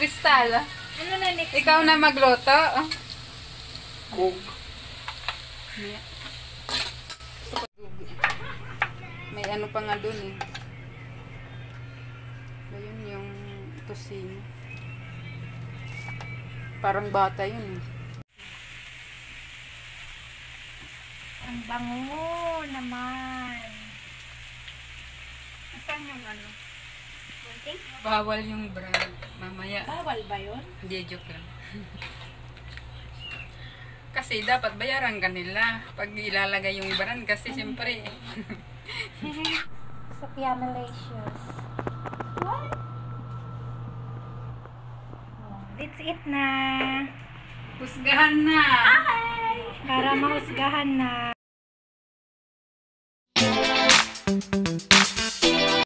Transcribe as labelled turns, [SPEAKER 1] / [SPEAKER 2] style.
[SPEAKER 1] Crystal.
[SPEAKER 2] Ano na next?
[SPEAKER 1] Ikaw na magluto.
[SPEAKER 3] Cook.
[SPEAKER 1] May ano pa nga dun eh. Ayun yung tosino. Parang bata yun eh.
[SPEAKER 2] Ang bango naman.
[SPEAKER 1] Saan yung ano?
[SPEAKER 2] Bunting?
[SPEAKER 1] Bawal yung brand. Mamaya.
[SPEAKER 2] Bawal ba yun?
[SPEAKER 1] Hindi, joke lang. Kasi dapat bayaran ka nila pag ilalagay yung brand kasi siyempre.
[SPEAKER 2] Sophia Malicious. What? Oh, let's eat na.
[SPEAKER 1] Husgahan na!
[SPEAKER 2] Para mahusgahan na.